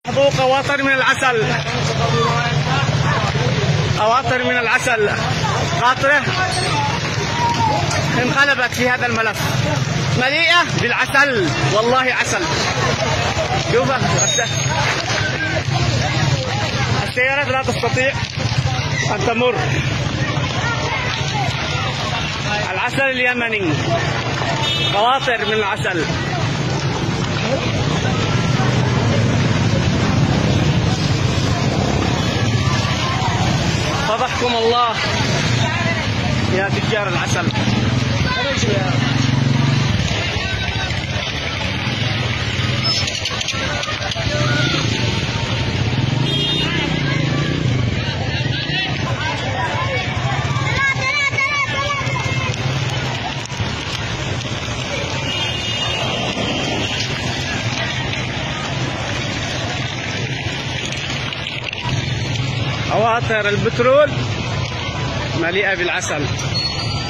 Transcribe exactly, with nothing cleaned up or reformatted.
قواطر من العسل، قواطر من العسل، قاطرة انقلبت في هذا الملف، مليئة بالعسل، والله عسل. شوف السيارات لا تستطيع أن تمر. العسل اليمني، قواطر من العسل. فضحكم الله يا تجار العسل. قواطر البترول مليئة بالعسل.